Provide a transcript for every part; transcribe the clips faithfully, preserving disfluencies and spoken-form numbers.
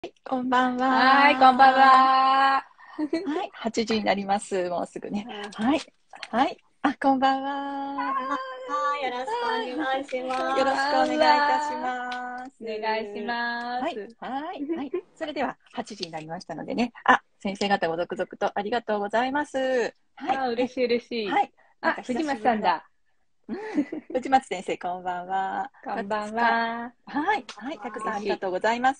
こんばんは。 はい、こんばんは。 はい、はちじになります。もうすぐね。はい、はい、あ、こんばんは。 はい、よろしくお願いします。 よろしくお願いいたします。 お願いします。 はい、はい、はい。それでははちじになりましたのでね。あ、先生方ご続々とありがとうございます。はい。 あ、嬉しい嬉しい。 はい。 あ、藤松さんだ。 うん、藤松先生、こんばんは。 こんばんは。 はい、はい、たくさんありがとうございます。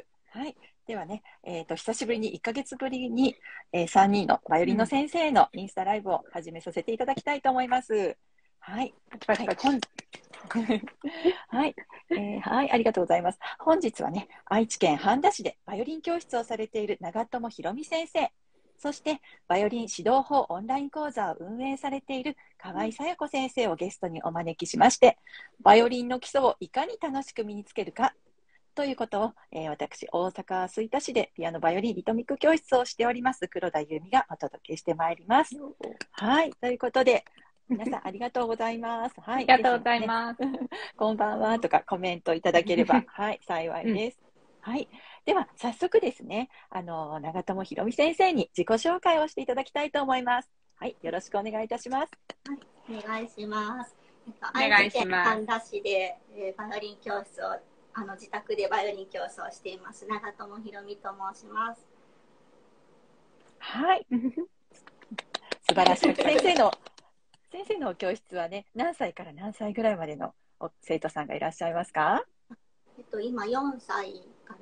はい。ではね、えっと、久しぶりにいっかげつぶりに、えー、さんにんのバイオリンの先生のインスタライブを始めさせていただきたいと思います。はい。 パチパチ。 はい、はい、えー、はい、ありがとうございます。本日はね、愛知県半田市でバイオリン教室をされている長友ひろみ先生、そしてバイオリン指導法オンライン講座を運営されている河合紗代子先生をゲストにお招きしまして、バイオリンの基礎をいかに楽しく身につけるかということを、えー、私、大阪吹田市でピアノバイオリンリトミック教室をしております黒田由美がお届けしてまいります。はい、ということで、皆さんありがとうございます。はい、 ありがとうございます。 ね、こんばんはとかコメントいただければ、はい、幸いです。うん、はい、では早速ですね、あの長友ひろみ先生に自己紹介をしていただきたいと思います。はい、よろしくお願いいたします。 はい、お願いします。えっと、 お願いします。 愛知県半田市で、えー、バイオリン教室をあの自宅でバイオリン教室をしています長友ひろみと申します。 はい、素晴らしい。先生の先生の教室はね、何歳から何歳ぐらいまでの生徒さんがいらっしゃいますか？ えっと、今よんさいから、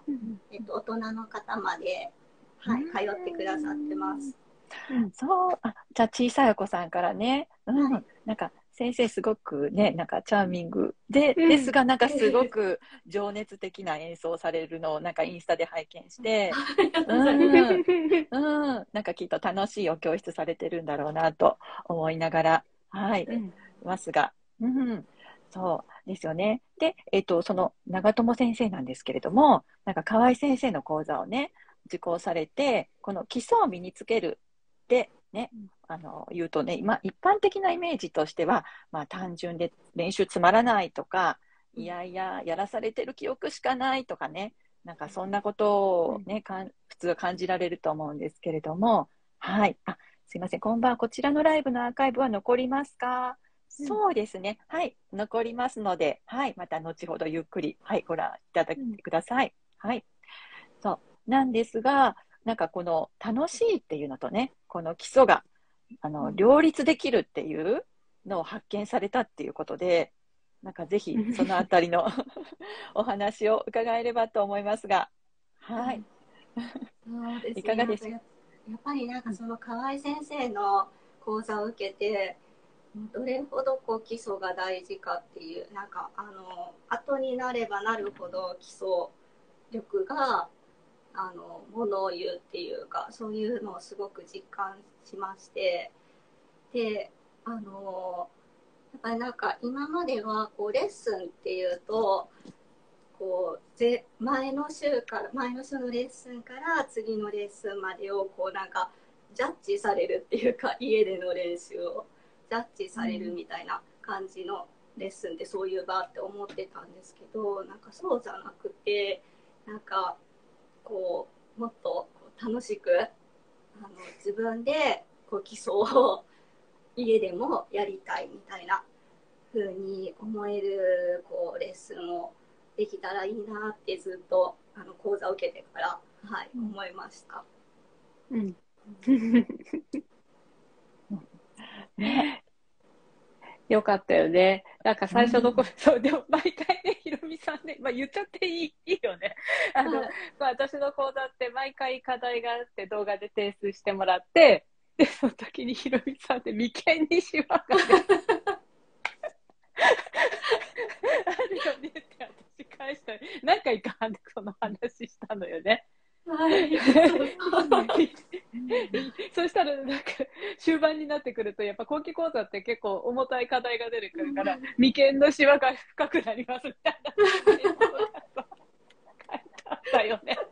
えっと、大人の方まで、はい、通ってくださってます。 うん、そう、あ、じゃあ小さいお子さんからね、うん、はい、なんか先生すごくね、なんかチャーミングで、うん、ですがなんかすごく情熱的な演奏されるのをなんかインスタで拝見して、うん、うん、なんかきっと楽しいお教室されてるんだろうなと思いながら、はい、うん、ますが、うん、そうですよね。で、えっと、その長友先生なんですけれども、なんか河合先生の講座をね、受講されて、この基礎を身につけるでね、あの言うとね、今一般的なイメージとしては、まあ、単純で練習つまらないとか、いやいややらされてる記憶しかないとかね、なんかそんなことをね、かん普通は感じられると思うんですけれども、はい、あ、すいません、こんばんは。こちらのライブのアーカイブは残りますか？うん、そうですね、はい、残りますので、はい、また後ほどゆっくり、はい、ご覧いただいてください。うん、はい、そうなんですが、なんかこの楽しいっていうのとね、この基礎があの両立できるっていうのを発見されたっていうことで、なんかぜひそのあたりのお話を伺えればと思いますが、はい。 そうですね、 いかがですか？ やっぱりなんかその河合先生の講座を受けて、どれほどこう基礎が大事かっていう、なんかあの後になればなるほど基礎力があのものを言うっていうか、そういうのをすごく実感しまして、であのやっぱりなんか今まではこうレッスンっていうとこうぜ前の週から前の週のレッスンから次のレッスンまでをこうなんかジャッジされるっていうか、家での練習をジャッジされるみたいな感じのレッスンでそういう場って思ってたんですけど、なんかそうじゃなくて、なんかこうもっと楽しくあの自分でこう基礎を家でもやりたいみたいな風に思えるこうレッスンをできたらいいなってずっとあの講座を受けてから、はい、思いました。 うんね、よかったよね。なんか最初の頃、うん、そうでも毎回ね、ひろみさんね、まあ、言っちゃっていい、いいよね。あの、はい、まあ、私の講座って毎回課題があって動画で提出してもらって、でその時にひろみさんって眉間にシワがねあるよねって私返した何回かその話したのよね。 はい、 そしたらなんか終盤になってくるとやっぱ後期講座って結構重たい課題が出てくるから眉間のシワが深くなりますみたいな書いてあったよね。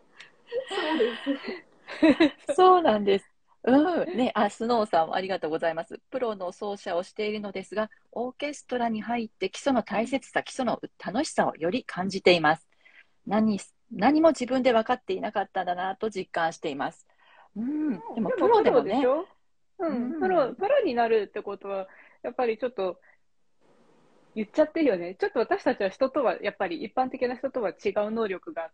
そうです。 そうなんです。うんね、あ、スノーさんありがとうございます。プロの奏者をしているのですが、オーケストラに入って基礎の大切さ、基礎の楽しさをより感じています。何何も自分で分かっていなかったんだなと実感しています。うん、でもでプロでもね、 でしょ、ううんん、プロ、プロになるってことは、やっぱりちょっと言っちゃってるよね。ちょっと私たちは人とは、やっぱり一般的な人とは違う能力があって、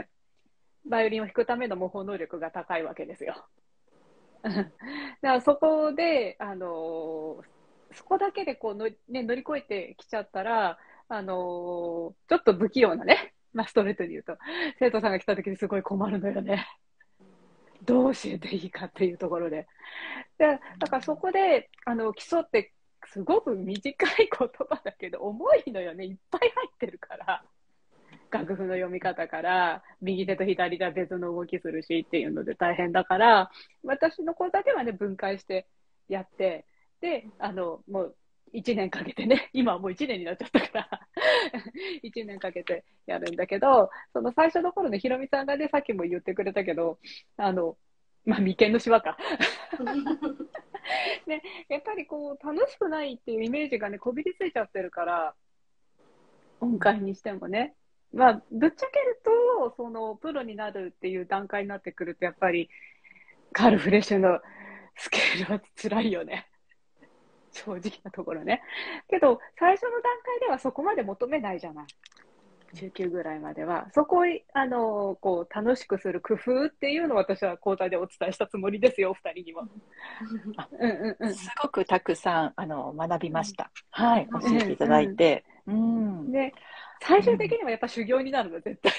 バイオリンを弾くための模倣能力が高いわけですよ。だからそこで、あのそこだけでこうの、ね、乗り越えてきちゃったら、あのちょっと不器用なね、まあ、ストレートに言うと、生徒さんが来た時にすごい困るのよね。どう教えていいかっていうところで。で、だからそこで、あの、基礎ってすごく短い言葉だけど、重いのよね。いっぱい入ってるから。楽譜の読み方から、右手と左手は別の動きするしっていうので大変だから、私の講座ではね、分解してやって、で、あの、もういちねんかけてね、今はもういちねんになっちゃったからいちねんかけてやるんだけど、その最初の頃のひろみさんがね、さっきも言ってくれたけど、あの、まあ、眉間のしわか。ね、やっぱりこう、楽しくないっていうイメージがね、こびりついちゃってるから、音階にしてもね。まあ、ぶっちゃけると、その、プロになるっていう段階になってくると、やっぱり、カール・フレッシュのスケールは辛いよね。正直なところね。けど、最初の段階ではそこまで求めないじゃない。中級ぐらいまでは。そこを、あの、こう、楽しくする工夫っていうのを私は講座でお伝えしたつもりですよ、お二人にも。 うんうんうん、すごくたくさんあの学びました。はい、教えていただいて。うんうん、 で、最終的にはやっぱ修行になるの、絶対。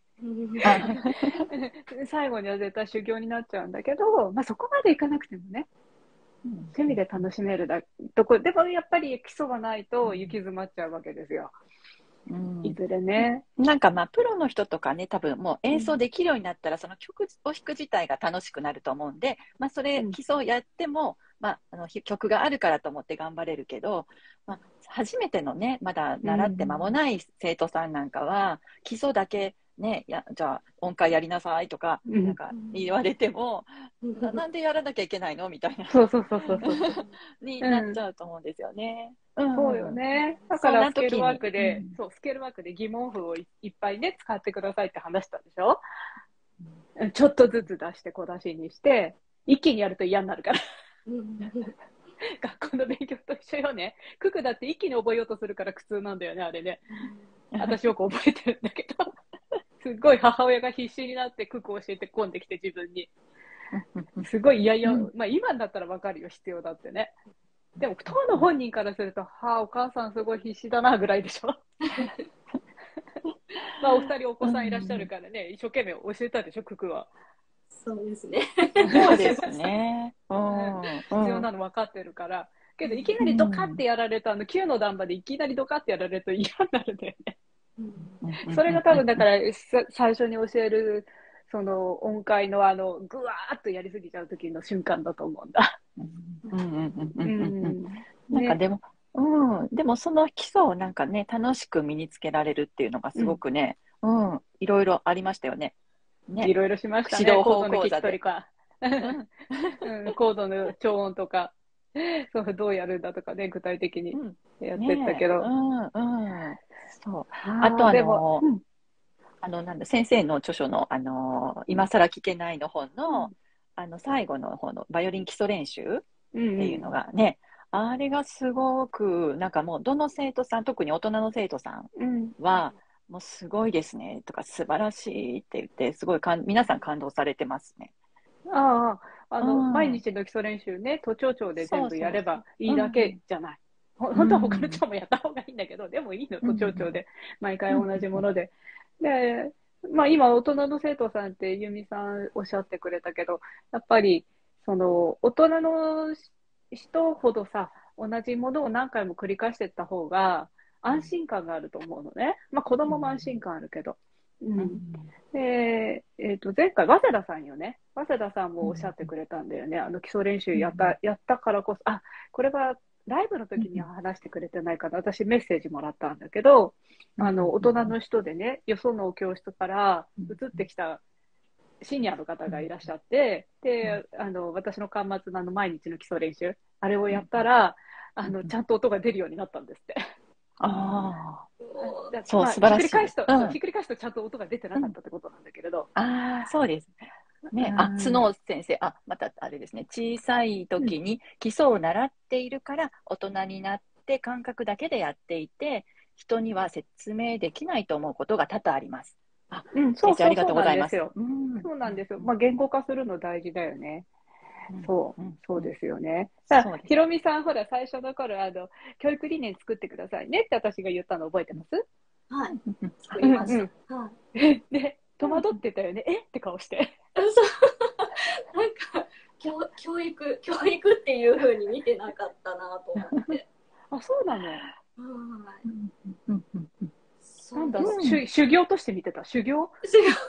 最後には絶対修行になっちゃうんだけど、まあ、そこまでいかなくてもね、趣味で楽しめるだとこでもやっぱり基礎がないと行き詰まっちゃうわけですよ。うん、いずれね。 なんかまあプロの人とかね、多分もう演奏できるようになったら、その曲を弾く自体が楽しくなると思うんで、まあ、それ基礎やっても、まあ、あの曲があるからと思って頑張れるけど、まあ、初めてのね、まだ習って間もない生徒さんなんかは、基礎だけね、やじゃあ音階やりなさいとか、うん、なんか言われても、うん、な, なんでやらなきゃいけないのみたいなそうそうそうそうそうになっちゃうと思うんですよね。 うん、そうよね。だからスケールワークで、うん、そうスケールワークで疑問符を い, いっぱいね使ってくださいって話したでしょ。うん、ちょっとずつ出して小出しにして一気にやると嫌になるから。学校の勉強と一緒よね。九九だって一気に覚えようとするから苦痛なんだよね、あれね。私よく覚えてるんだけど。すっごい母親が必死になって九九教えて込んできて自分に。すごい嫌々、まあ今だったらわかるよ、必要だってね。でも当の本人からすると、はあ、お母さんすごい必死だなぐらいでしょ。まあお二人お子さんいらっしゃるからね、一生懸命教えたでしょ、九九は。 そうですね。 そうですね。 うん、必要なの分かってるから。けどいきなりドカってやられると、あのきゅうの段までいきなりドカってやられると嫌になるんだよね。うん、それが多分だから最初に教えるその音階のあのぐわーっとやりすぎちゃう時の瞬間だと思うんだ。 なんかでも、うん、でもその基礎をなんかね楽しく身につけられるっていうのがすごくね、うん、うん、いろいろありましたよね。 ね、いろいろしましたね。 指導法講座で。 うん、コードの超音とか、そうどうやるんだとかね、具体的にやってったけど。 うんね、うんうん、そうあとあの、うん、あのなんだ先生の著書のあの今更聞けないの本の、うん、あの最後の方のバイオリン基礎練習っていうのがね、うんうん、あれがすごくなんかもうどの生徒さん特に大人の生徒さんは、うん、もうすごいですねとか素晴らしいって言ってすごいかん皆さん感動されてますね。 ああ、あの、うん、毎日の基礎練習ね、都庁長で全部やればいいだけじゃない。そうそう、うん、本当は他の長もやった方がいいんだけど、うん、でもいいの、都庁長で、毎回同じもので。で、まあ今、大人の生徒さんって由美さんおっしゃってくれたけど、やっぱり、その、大人の人ほどさ、同じものを何回も繰り返していった方が、安心感があると思うのね。まあ子供も安心感あるけど。うん、で、えーと、前回、早稲田さんよね。早稲田さんもおっしゃってくれたんだよね。あの基礎練習やった、やったからこそ、あ、これはライブの時には話してくれてないかな。私メッセージもらったんだけど、あの、大人の人でね、よその教室から移ってきたシニアの方がいらっしゃって、で、あの、私の端末のあの毎日の基礎練習、あれをやったら、あの、ちゃんと音が出るようになったんですって。 ああ。 もうそう、 まあ、 素晴らしいひっくり返すと、 うんそうひっくり返すとちゃんと音が出てなかったってことなんだけれど。 ああ、そうですね。あ、 うんスノー先生、あ、またあれですね。小さい時に基礎を習っているから、大人になって感覚だけでやっていて、人には説明できないと思うことが多々あります。あ、 うん、そ先生ありがうそうそうとうございます。 なんですよ。 うんそうなんですよ。まあ、言語化するの大事だよね。そう、 うんそうですよね。だから、 そうですひろみさん、ほら、最初の頃、あの、教育理念作ってくださいねって私が言ったの覚えてますはい、 うん作りましうんた。はい。 で、戸惑ってたよね。えって顔して。 そうなんか教、教育、教育っていう風に見てなかったなと思って。 あ、そうなの。 はい。 うんうんうんうんなんだろう、 うん修修行として見てた。修行違う。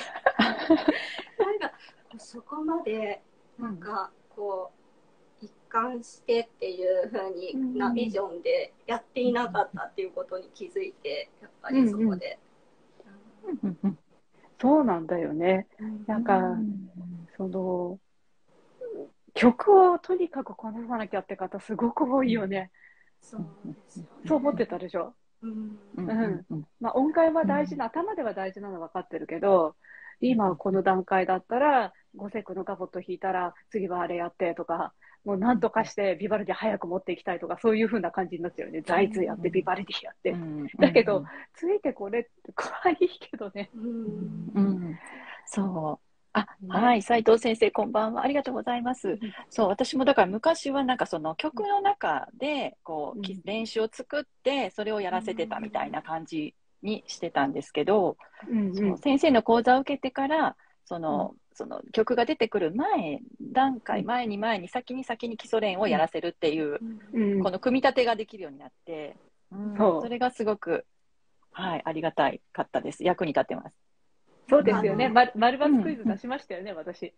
なんか、そこまで、なんか、こう、一貫してっていう風になビジョンでやっていなかったっていうことに気づいて、やっぱりそこで。 うんうんそうなんだよね。 うんなんか、その、曲をとにかくこなさなきゃって方すごく多いよね。 そうですよね。 そう思ってたでしょ。 うんうんうんうんまあ、音階は大事な、頭では大事なの分かってるけど、今この段階だったら、ゴセックのガボット弾いたら、次はあれやってとか、もうなんとかしてビバルディ早く持っていきたいとか、そういう風な感じになっちゃうよね。ザイツやって、ビバルディやって。だけど、ついてこれって怖いけどね。 うんうんそう。あ、 ねはい、斉藤先生、こんばんは。ありがとうございます。そう、私もだから昔はなんかその曲の中でこう、 うんき練習を作ってそれをやらせてたみたいな感じにしてたんですけど、 うんそううん先生の講座を受けてからその、 うその曲が出てくる前段階、 うん前に前に先に先に基礎練をやらせるっていう、 うんこの組み立てができるようになって、うんそうそれがすごく、はい、ありがたいかったです。役に立ってます。 そうですよね。 あのま丸抜クイズ出しましたよね、私。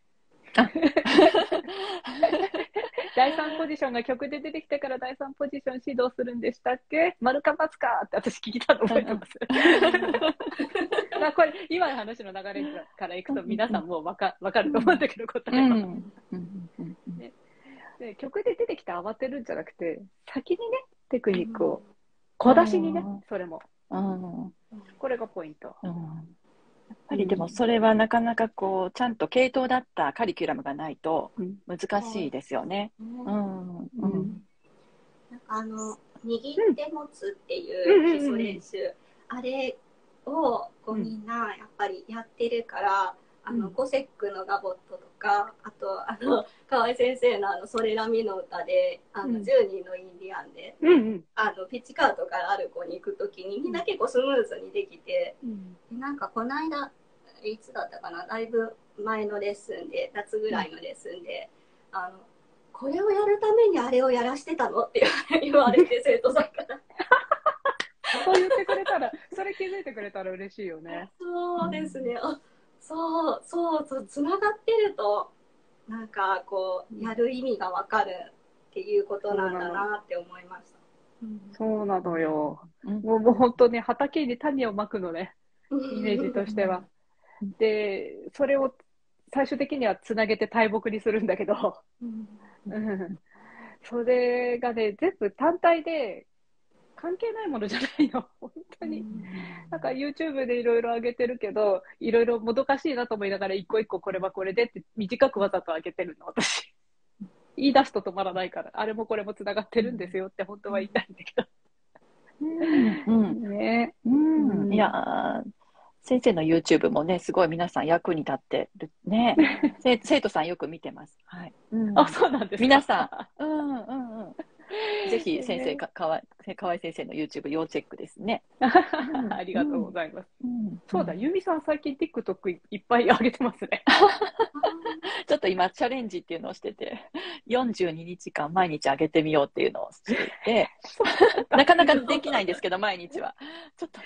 だいさんポジションが曲で出てきてからだいさんポジション指導するんでしたっけ丸か×かって私聞いたの覚えてます。まあこれ、今の話の流れからいくと皆さんもうわかわかると思うんだけど、答えは。ねで曲で出てきて慌てるんじゃなくて、先にね、テクニックを、小出しにね、それも。 うんこれがポイント。 うんやっぱりでもそれはなかなかこうちゃんと系統だったカリキュラムがないと難しいですよね。うんうんなんかあの握って持つっていう基礎練習、あれをこうみんなやっぱりやってるから、あのゴセックのガボットとか、あとあの河合先生のあのソレラミの歌で、あのじゅうにんのインディアンで、 うんうんあのピッチカートからアルコに行くときにみんな結構スムーズにできて、 うんでなんかこの間いつだったかな、だいぶ前のレッスンで夏ぐらいのレッスンで、あのこれをやるためにあれをやらしてたのって言われて生徒さんからそう言ってくれたら、それ気づいてくれたら嬉しいよね。 そうですね、あそうそうそう、つながってるとなんかこうやる意味がわかるっていうことなんだなって思いました。 そうなのよ。 うんもうもう本当ね、畑に種をまくのね、イメージとしては。で、それを最終的にはつなげて大木にするんだけど、うんそれがね、全部単体で関係ないものじゃないの、本当に。なんか YouTube でいろいろ上げてるけど、いろいろもどかしいなと思いながら、一個一個これはこれでって短くわざと上げてるの、私。言い出すと止まらないから、あれもこれもつながってるんですよって本当は言いたいんだけど。 うんねうんうんいやー先生の YouTube もねすごい皆さん役に立ってるねせ生徒さんよく見てます。はい。うんあ、そうなんですか。 皆さん、うんうんうん。ぜひ先生かかわ河合先生の YouTube 要チェックですね。 ありがとうございます。 うんそうだ、由美さん最近 TikTok いっぱい上げてますね。 ちょっと今チャレンジっていうのをしてて、よんじゅうににちかん毎日上げてみようっていうのをしていて、なかなかできないんですけど毎日はちょっと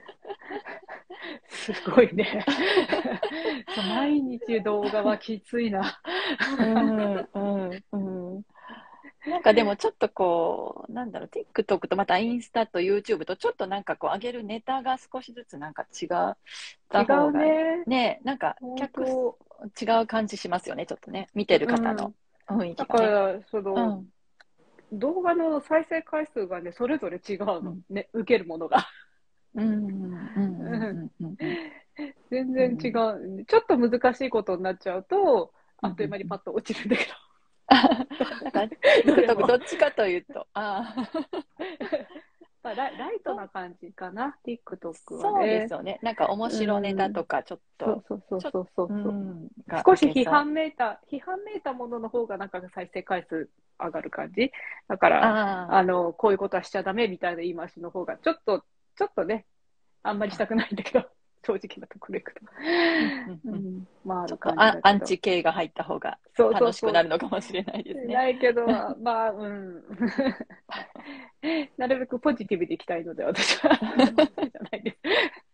すごいね。そう毎日動画はきついな。 うんうんうんなんかでもちょっとこう、なんだろう、TikTok とまたインスタと YouTube とちょっとなんかこう上げるネタが少しずつなんか違った方が違うね。 ね、なんか客違う感じしますよね、ちょっとね。見てる方の雰囲気だがね。 から、その、 うん動画の再生回数がね、それぞれ違うの。ね、受けるものが。 うんうんうんうんうん全然違う。ちょっと難しいことになっちゃうと、あっという間にパッと落ちるんだけど。 なんか TikTok どっちかというと、あまあ、ライライトな感じかな、TikTok はそうでね。 すよね。なんか面白ネタとかちょっと、 そうそうそうそうそう。 うんが少し批受けそう判めいた、批判めいたものの方がなんか再生回数上がる感じ。だから、 ああの、こういうことはしちゃダメみたいな言い回しの方が、ちょっと、ちょっとね、あんまりしたくないんだけど、正直なところでいくと。 うんうんうんうん、まあ、あるちょっと感じだけど。 アアンチ系が入った方がそうそうそう楽しくなるのかもしれないですね。 ないけど、まあ、うん。なるべくポジティブでいきたいので、私は。じゃないです。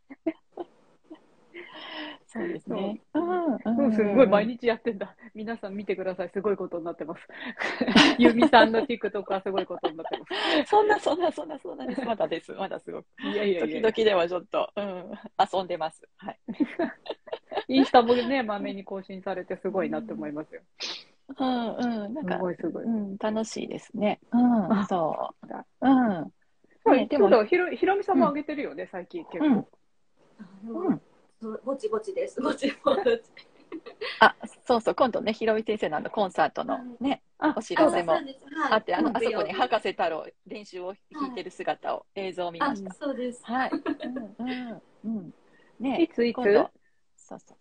そうですね。 そううん、すごい毎日やってんだ。皆さん見てください。すごいことになってます。ユミさんの TikTok はすごいことになってます。 そんなそんなそんなそんなです。まだです。まだすごく。 いやいやいや時々ではちょっと、うん、遊んでます。はい。 インスタもね、まめに更新されてすごいなって思いますよ。 うんうん。なんすか、 ごいすごい。 うん、楽しいですね。うん、 あそう。 だうん。 そうね、でも、 そうだ、ひろ、ひろみさんも上げてるよね、最近結うん構。 あでもうん。 そうぼちぼちです。ぼちぼち。 あ、そうそう、今度ね、ひろみ先生のあのコンサートのね、 あ、 お知あ、 らせもそうです。はい。 あって、あの、あそこに木曜日博士太郎練習を弾いてる姿を映像を見まあ、 した。 そうです。 はい。うんうんうん。ね、 いついつ今度、そうそう。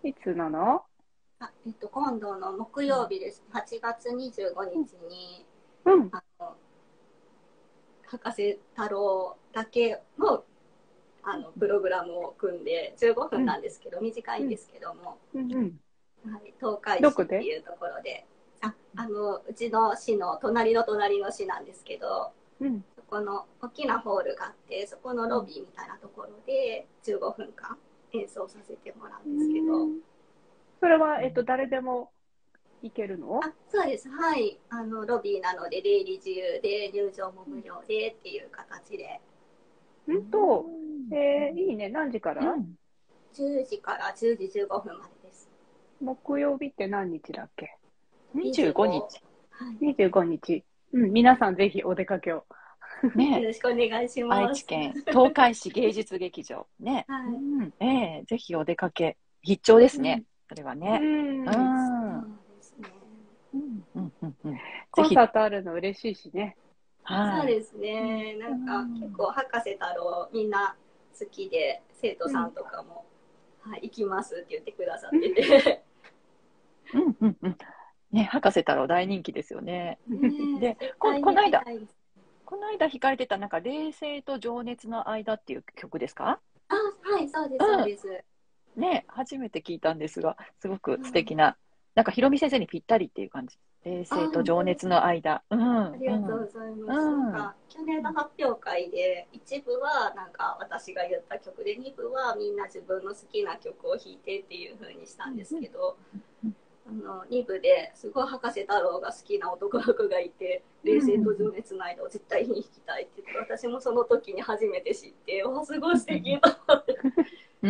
いつなのあ、えっと、今度の木曜日です。はちがつにじゅうごにちに、 うん。 あの、博士太郎だけの、あの、プログラムを組んで、じゅうごふんなんですけど、短いんですけども、 うんうん。 はい、東海市どこでっていうところで、あ、あの、うちの市の隣の隣の市なんですけど、 うん。 そこの大きなホールがあって、そこのロビーみたいなところでじゅうごふんかん演奏させてもらうんですけど。 それは、えっと、誰でも行けるのあ、そうです。はい。あの、ロビーなので出入り自由で、入場も無料でっていう形で。 うんと、えー、いいね。何時から、 うん、 じゅうじからじゅうじじゅうごふんまでです。 木曜日って何日だっけ？ にじゅうごにち。 はい。 にじゅうごにち。うん、皆さんぜひお出かけを。 ね、 よろしくお願いします。 愛知県東海市芸術劇場。ね、 はい。 うん、ええぜひお出かけ。必聴ですね。それはうね。 ん。 うん。 そうですね。 うんうんうんうん。 コンサートあるの嬉しいしね。 はい。 そうですね。なんか結構博士太郎みんな好きで、生徒さんとかも、はい、行きますって言ってくださってて。 うんうんうん。ね、博士太郎大人気ですよね。で、こ、この間、この間弾かれてた、なんか、冷静と情熱の間っていう曲ですか？ あ、はい、そうです、そうです。 ね、初めて聞いたんですが、すごく素敵な、なんか、ひろみ先生にぴったりっていう感じ。冷静と情熱の間。うん。 ありがとうございます。 うんなんか、去年の発表会で、一部はなんか私が言った曲で、二部はみんな自分の好きな曲を弾いてっていう風にしたんですけど、あのに部ですごい博士太郎が好きな男の子がいて、冷静と情熱の間を絶対に弾きたいって言って、私もその時に初めて知って、わ、すごい素敵と思って。 うん、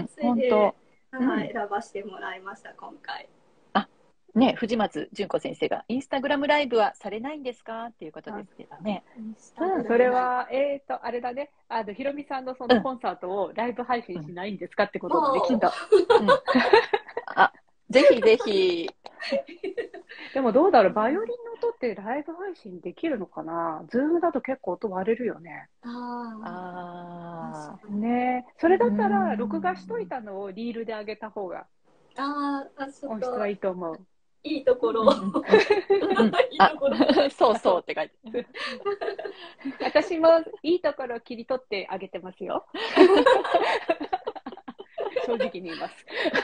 それで、 本はい、選ばせてもらいました、今回。 あ、ね、藤松純子先生が、インスタグラムライブはされないんですかっていうことですけどね。 うん、それは、えっと、あれだね。あの、ひろみさんのそのコンサートをライブ配信しないんですかってことができんだ。 うんあ、ぜひぜひ。 でもどうだろう、バイオリンの音ってライブ配信できるのかな？ズームだと結構音割れるよね。 ああねえ。それだったら、録画しといたのをリールで上げた方があ、ああ、ちょっと音質はいいと思う。 いいところ。 うんうんうんいいところ。 あ、そうそうって書いて。 私もいいところを切り取ってあげてますよ。正直に言います。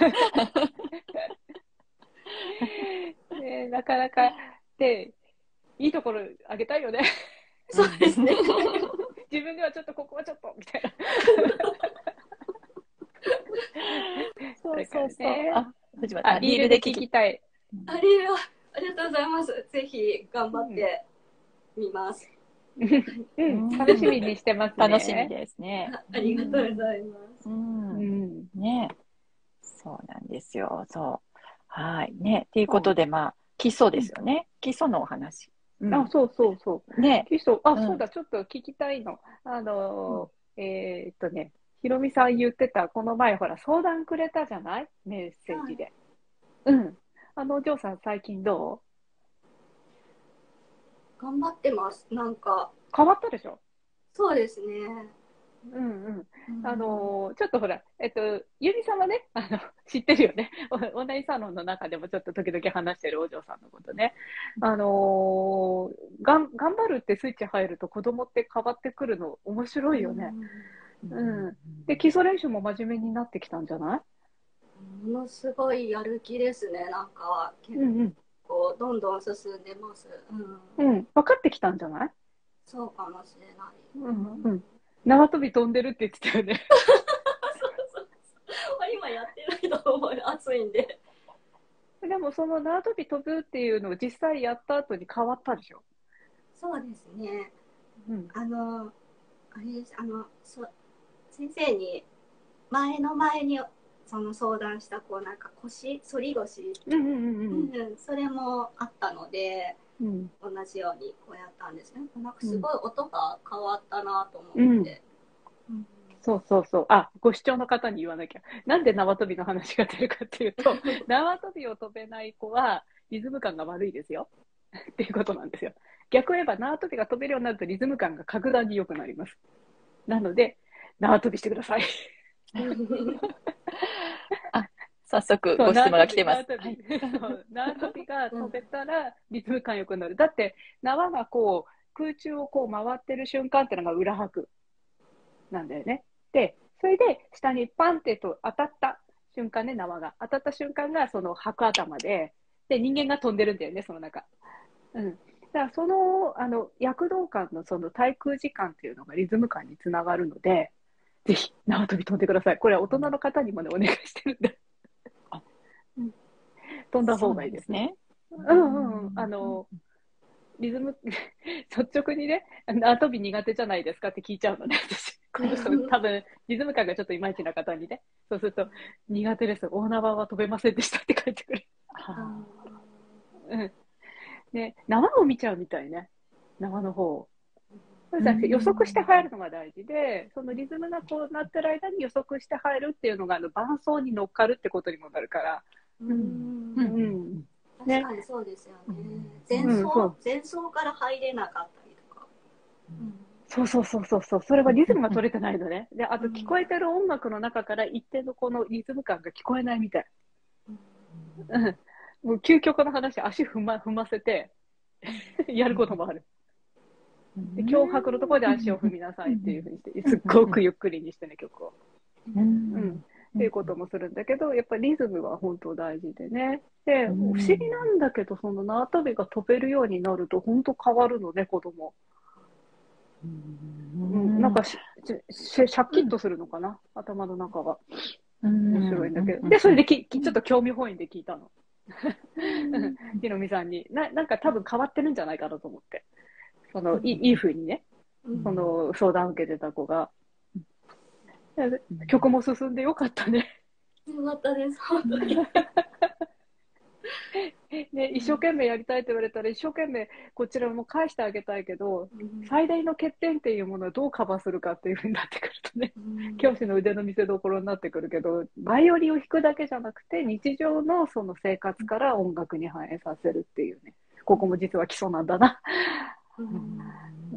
ねえ、なかなか、で、いいところあげたいよね。 そうですね。 自分ではちょっとここはちょっとみたいな。 そうそうそう。あ、藤松あ、 さん、 リールで聞きたい。 ありがありがとうございます。ぜひ頑張ってみます。 うん、楽しみにしてますね。 楽しみですね。 ありがとうございます。 ううんん。 ね、そうなんですよ。そう。はい。ね。ということで、まあ、基礎ですよね。基礎のお話。 あ、そうそうそう。 ね。 基礎、あ、 うんそうだ、ちょっと聞きたいの。あのー、えーっとね、ひろみさん言ってた、この前ほら、相談くれたじゃないメッセージで。うん。あのお嬢さん最近ど頑張ってます。なんか、 う変わったでしょ？ そうですね。 うんうん。あうんのーちょっとほら、えっと、ゆみさんはね、あの、知ってるよね。おオンラインサロンの中でもちょっと時々話してるお嬢さんのことね。あのーがん、頑張るってスイッチ入ると子供って変わってくるの面白いよね。うん。で、基礎練習も真面目になってきたんじゃない？ ものすごいやる気ですね。なんか、結うんうん。 構、どんどん進んでます。うん。 うん。分かってきたんじゃない？ そうかもしれない。 うんうん。縄跳び飛んでるって言ってたよね。 今やってないと思う。暑いんで。 でもその縄跳び飛ぶっていうのを実際やった後に変わったでしょ？ そうですね。 うん。 あの、あれです。あの、そ先生に、前の前に、その相談したこうなんか腰反り腰、 うんうんうんうん、それもあったのでうん。 同じようにこうやったんですね。なんかすごい音が変わったなと思うん。 って、うんそうそうそう。あ、ご視聴の方に言わなきゃ。なんで縄跳びの話が出るかっていうと、縄跳びを飛べない子はリズム感が悪いですよ。っていうことなんですよ。逆を言えば縄跳びが飛べるようになるとリズム感が格段に良くなります。なので、縄跳びしてください。 あ、早速そう、 ご質問縄跳び、 が来てます。 縄跳び。 はい。 そう縄跳びが飛べたらリズム感良くなる。だって縄がこう空中をこう回ってる瞬間っていうのが裏拍なんだよね。で、それで下にパンってと当たった瞬間ね、縄が。当たった瞬間がその白頭で、で、人間が飛んでるんだよね、その中。うん。だからその、あの、躍動感のその滞空時間っていうのがリズム感につながるので、ぜひ縄跳び飛んでください。これは大人の方にもね、お願いしてるんで。うん、飛んだそう方がいいです。 なんですね。 うんうんうん。あの、リズム、率直にね、縄跳び苦手じゃないですかって聞いちゃうのね、私。この人、多分、リズム感がちょっといまいちな方にね。そうすると、苦手です。大縄は飛べませんでしたって書いてくる。 あうん。ね、縄を見ちゃうみたいね。縄の方を。そうじゃなくて予測して入るのが大事で、そのリズムがこうなってる間に予測して入るっていうのが、あの伴奏に乗っかるってことにもなるから。 ううんん。うん。ね。 確かにそうですよね。前うん、そ奏う。 前奏から入れなかったりとか。 そうそうそうそうそう。それはリズムが取れてないのね。で、あとうん聞こえてる音楽の中から一定のこのリズム感が聞こえないみたい。うん。もう究極の話、足踏ま、踏ませてやることもある。で、脅迫のところで足を踏みなさいっていうふうにして、すっごくゆっくりにしてね、曲を。 ううん。っていうこともするんだけど、やっぱりリズムは本当大事でね。で、不思議なんだけど、その縄跳びが飛べるようになると、本当変わるのね、子供。うん、なんかし、し、シャキッとするのかな、頭の中が。面白いんだけど。で、それでき、きちょっと興味本位で聞いたの。ひろみさんに。な、なんか多分変わってるんじゃないかなと思って。その、いい、いい風にね、その相談受けてた子が。曲も進んでよかったね。 よかったです、本当に。 ね、一生懸命やりたいと言われたら、一生懸命こちらも返してあげたいけど、最大の欠点っていうものをどうカバーするかっていうふうになってくるとね、教師の腕の見せ所になってくるけど、バイオリンを弾くだけじゃなくて、日常のその生活から音楽に反映させるっていうね、ここも実は基礎なんだな。 うんうん、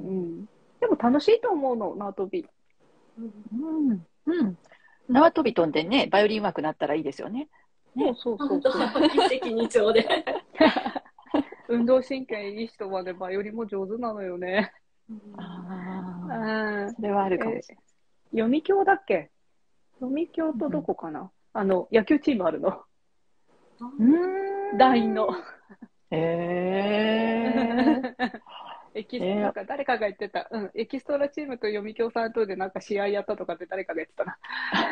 でも楽しいと思うの、縄跳び。 うんうん、縄跳び飛んでね、バイオリン上手くなったらいいですよね。 そうそうそう本そう。 当一石二鳥で。 運動神経いい人はね、バイオリンも上手なのよね。 ああ、 うん。 それはあるかもしれない。 読み教だっけ？読み教とどこかな、あの、野球チームあるの。 うん。 団員の。 へえ。 エキス、 えーなんか誰かが言ってた。うん。エキストラチームと読み教さんとでなんか試合やったとかって誰かが言ってたな。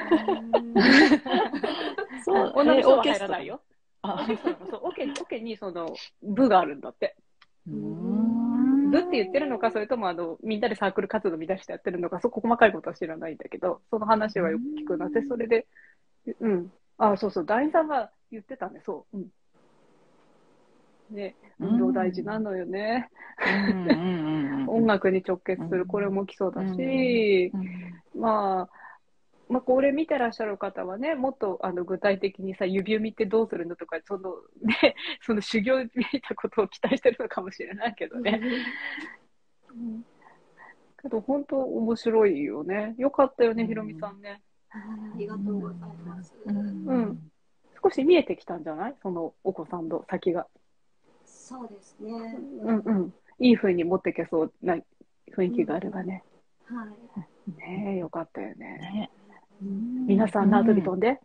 そう、 女の人はえーオーケストラ入らないよ。オあーケストラもそう、オケ、オケにその部があるんだって。 うーん部って言ってるのか、それともあの、みんなでサークル活動みたいしてやってるのか、そこ細かいことは知らないんだけど、その話はよく聞くなって、それで、うん。あ、そうそう、団員さんが言ってたね、そう。うん。 ね、運動大事なのよね。 うんうんうんうん、 音楽に直結する、これも基礎だし、 うんまあ、まあ、これ見てらっしゃる方はね、もっとあの具体的にさ、指読みってどうするのとか、そのね、その修行めいたことを期待してるのかもしれないけどね。うん、けど本当面白いよね。よかったよね、ひろみさんね。 ありがとうございます。 うんうん。少し見えてきたんじゃない？そのお子さんの先が。 そうですね。 うんうん。いい風に持っていけそうな雰囲気があればね。 はい。 ねえ、よかったよね。 ね、 皆さん縄跳び飛んで。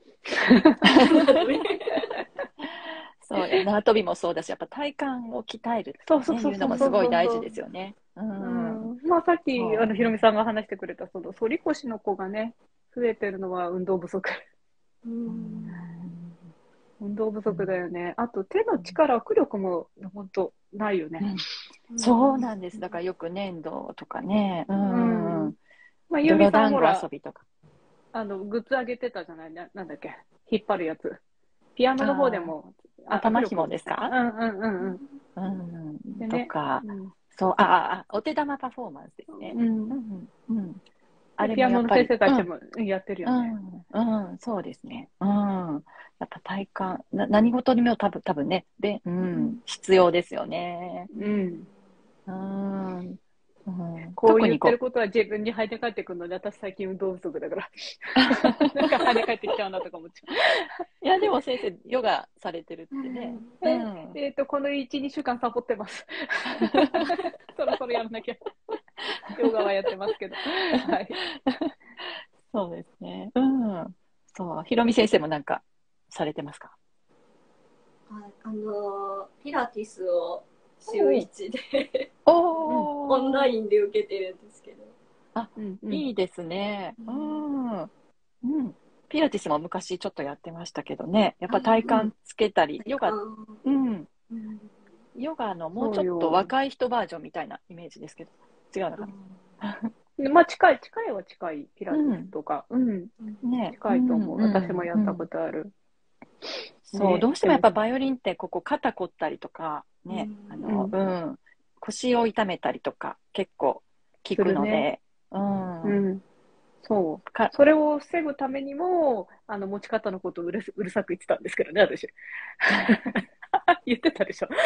そうや、縄跳びもそうだし、やっぱ体幹を鍛えるってそうそうそういうのもすごい大事ですよね。ううんん。まあさっきそうあのひろみさんが話してくれたその反り腰の子がね、増えてるのは運動不足。 うん運動不足だよね。あと手の力、握力も本当ないよね。 うんそうなんです。だからよく粘土とかね、ううんん、 まあ、ゆみ泥団子さんほら遊、びとか。 あの、グッズあげてたじゃないな、なんだっけ、引っ張るやつ。ピアノの方でも、あ頭握力紐ですか？ うんうんうんうん。 うん、 でね、 とか、 うんそう、ああ、あお手玉パフォーマンスですね。 うんうんうんうん、あれでピアノのもやっぱり、 先生たちもやってるよね。 うんうん、そうですね。うん、やっぱ体幹、な何事にも多分、多分ね、で、ううんん、必要ですよね。 うん。 うんうん、 こう言ってる特にこことは自分に跳ね返ってくるので、私最近運動不足だから。なんか跳ね返ってきちゃうなとか思っちゃう、いや、でも先生、ヨガされてるってね。 う。 うんえ、えっと、このいち、にしゅうかんサボってます。そろそろやらなきゃ。ヨガはやってますけど。はい。 そうですね。うん。そう、ひろみ先生もなんかされてますか？ はい、あのピラティスを週一でおオンラン。 インで受けてるんですけど。 あ、 うんうん、 いいですね。 ううんん。うん。ピラティスも昔ちょっとやってましたけどね。やっぱ体幹つけたり、ヨガ、うん。 うんヨガのもうちょっそうよと若い人バージョンみたいなイメージですけど。違うのかな。 でまあ、近い、近いは近い、ピラティスとか。うん。 ね。 近いと思う。 うん私もやったこうんとある。 そう、 ね、 どうしてもやっぱバイオリンってここ肩凝ったりとか、ね、 うんあの、 ううん、腰を痛めたりとか結構効くので、 ね、 うん、 うん。そう。 か、 それを防ぐためにも、あの、持ち方のことをうるすうるさく言ってたんですけどね、私。言ってたでしょ。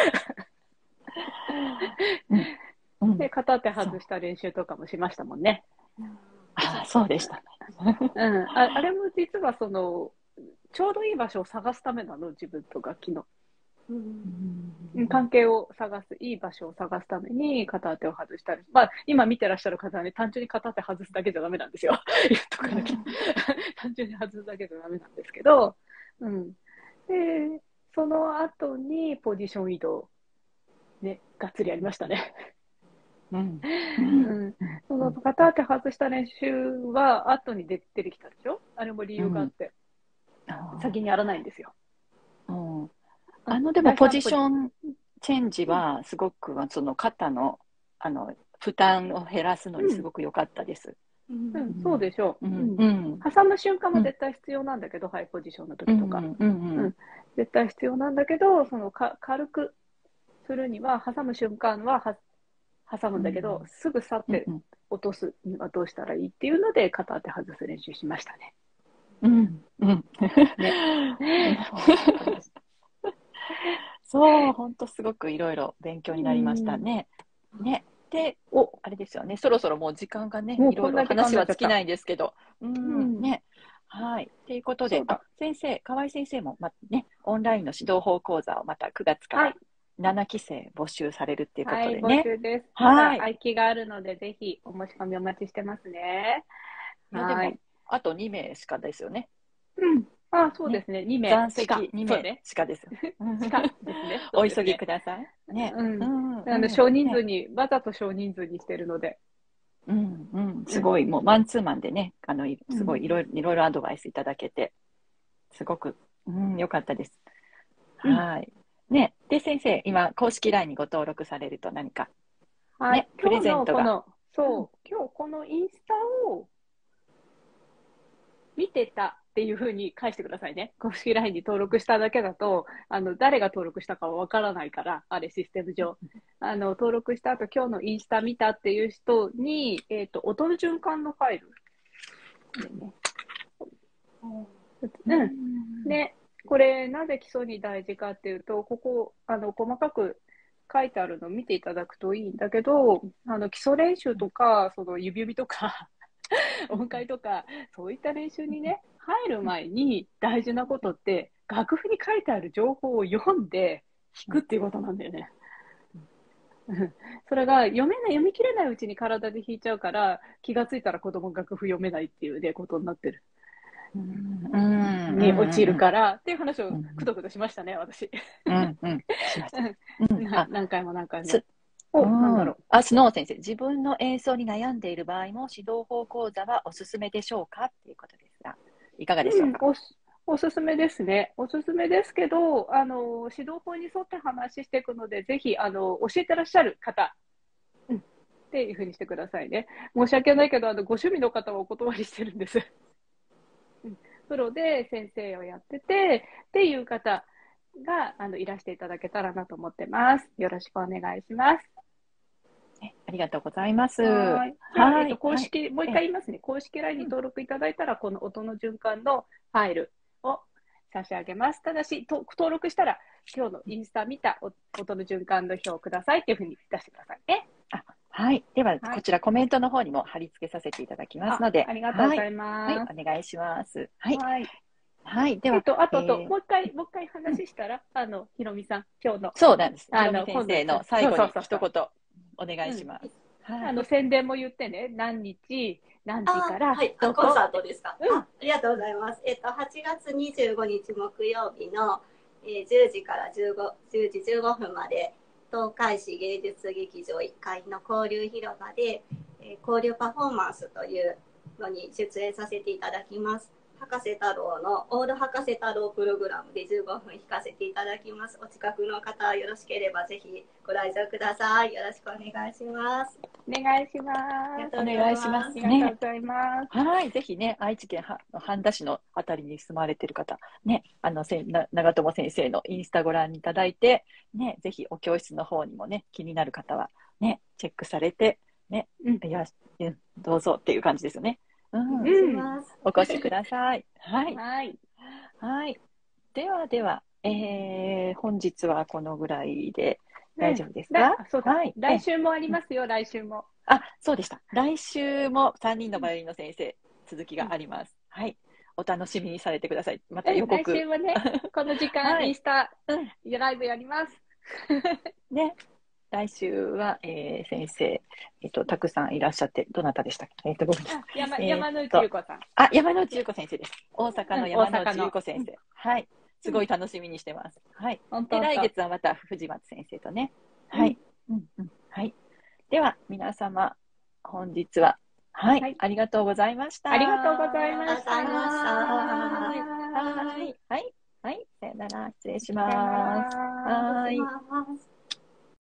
うんうん、 で、片手外した練習とかもしましたもんね。 あ、そうでしたね。 うん。あ、あれも実はその、ちょうどいい場所を探すためなの、自分と楽器の。 うん関係を探す、いい場所を探すために片手を外したり。まあ、今見てらっしゃる方はね、単純に片手外すだけじゃダメなんですよ。言っとかなきゃ。単純に外すだけじゃダメなんですけど、うん。で、その後にポジション移動。ね、がっつりやりましたね。 うんうん。その片手外した練習は後に出てきたでしょ？あれも理由があって。先にやらないんですよ。 うん、あの、でもポジションチェンジはすごくその肩の、あの、負担を減らすのにすごく良かったです。 うんうん、そうでしょう。 ううんん。 挟む瞬間も絶対必要なんだけど、ハイポジションの時とか。 うんうんうん絶対必要なんだけど、そのか軽くするには、挟む瞬間はは挟むんだけど、すぐ去って落とすにはどうしたらいいっていうので、片手外す練習しましたね。 うんうんね。そう、本当すごくいろいろ勉強になりましたね。ね。で、お、あれですよね。そろそろもう時間がね、いろいろ話は尽きないんですけど。うん、ね。はい。ということで、あ、先生、河合先生も、ま、ね、オンラインの指導法講座をまたくがつからななきせい募集されるっていうことでね。 はい、募集です。はい。空きがあるので、ぜひお申し込みお待ちしてますね。 いや、でも、あとにめいしかですよね。 うん。あ、そうですね。にめい。 残席にめいしかです。 しかですね。 お急ぎください。ね。 うん。あの、少人数に、わざと少人数にしてるので。 うんうん。すごい、もうマンツーマンでね、あの、すごいいろいろ、いろいろアドバイスいただけて、すごく、うん、よかったです。はい。ね。で、先生、今、公式 ライン にご登録されると何か、 はい。 プレゼントが。 そう、今日このインスタを見てたっていうふうに返してくださいね。公式 ライン に登録しただけだと、あの、誰が登録したかはわからないから、あれシステム上。あの、登録した後、今日のインスタ見たっていう人に、えっと、音の循環のファイル。ね、うん。ね、これ、なぜ基礎に大事かっていうと、ここ、あの、細かく書いてあるのを見ていただくといいんだけど、あの、基礎練習とか、その指指とか、音階とか、そういった練習にね、入る前に大事なことって、楽譜に書いてある情報を読んで弾くっていうことなんだよね。それが読めない、読み切れないうちに体で弾いちゃうから、気がついたら子供楽譜読めないっていうね、ことになってる。 うんに陥るからっていう話をくどくどしましたね、私。 うんうん。しました。うんあ何回も何回も。 すお、 うんなんだろう。 あ、スノー先生、自分の演奏に悩んでいる場合も指導法講座はおすすめでしょうかっていうことですが、いかがでしょうか。 うん、おすおすすめですね。おすすめですけど、あの、指導法に沿って話していくので、ぜひ、あの、教えてらっしゃる方、うん、っていうふうにしてくださいね。申し訳ないけど、あの、ご趣味の方はお断りしてるんです。うん、プロで先生をやってて、っていう方が、あの、いらしていただけたらなと思ってます。よろしくお願いします。 ありがとうございます。 はい。 はい。 えっと、公式、 はいもう一回言いますね。公式 ライン に登録いただいたら、この音の循環のファイルを差し上げます。ただし、と登録したら、今日のインスタ見た音の循環の表をくださいっていうふうに出してくださいね。 あはい。では、 はいこちらコメントの方にも貼り付けさせていただきますので、 あ、ありがとうございます。 はい。はい、お願いします。はい。 はい。 はい。では、 えっと、あと、あと、 えーもう一回、もう一回話したら、あの、ひろみさん、今日の、 そうなんです。 あのひろみ先生の最後に一言お願いします。はい。 あの、宣伝も言ってね、何日、何時から、 はい、 どこコンサートですか。 うんあ、ありがとうございます。えっと、はちがつにじゅうごにち木曜日の、えー、じゅうじからじゅうご、じゅうじじゅうごふんまで、東海市芸術劇場いっかいの交流広場で、えー、交流パフォーマンスというのに出演させていただきます。博士太郎のオール博士太郎プログラムでじゅうごふん弾かせていただきます。お近くの方よろしければぜひご来場ください。よろしくお願いします。 お願いします。 お願いします。 ありがとうございます。 はい。ぜひね、愛知県半田市のあたりに住まれている方、ね、あの、せな長友先生のインスタご覧いただいて、ね、ぜひお教室の方にもね、気になる方は、ね、チェックされて、ね、うん、いや、どうぞっていう感じですよね。うん、うん、お越しください。はい。 はい。 はい。ではでは、えー、本日はこのぐらいで大丈夫ですか？ うん、そうだ、はい。来週もありますよ、来週も。 あ、そうでした。来週もさんにんのバイオリンの先生、続きがあります。はい。お楽しみにされてください。また予告。 来週はね、この時間、はい、インスタ、うん、ライブやります。 ね。来週は、えー、先生、えっと、たくさんいらっしゃって、どなたでしたっけ？えっと、ごめんなさい。 山、山之内優子さん。 あ、山之内優子先生です。大阪の山之内優子先生。はい。すごい楽しみにしてます。はい。で、来月はまた藤松先生とね。はい。うんうん。はい。では、皆様、本日は、はい、ありがとうございました。 ありがとうございました。 はい。はい。はい。さよなら。失礼します。はい。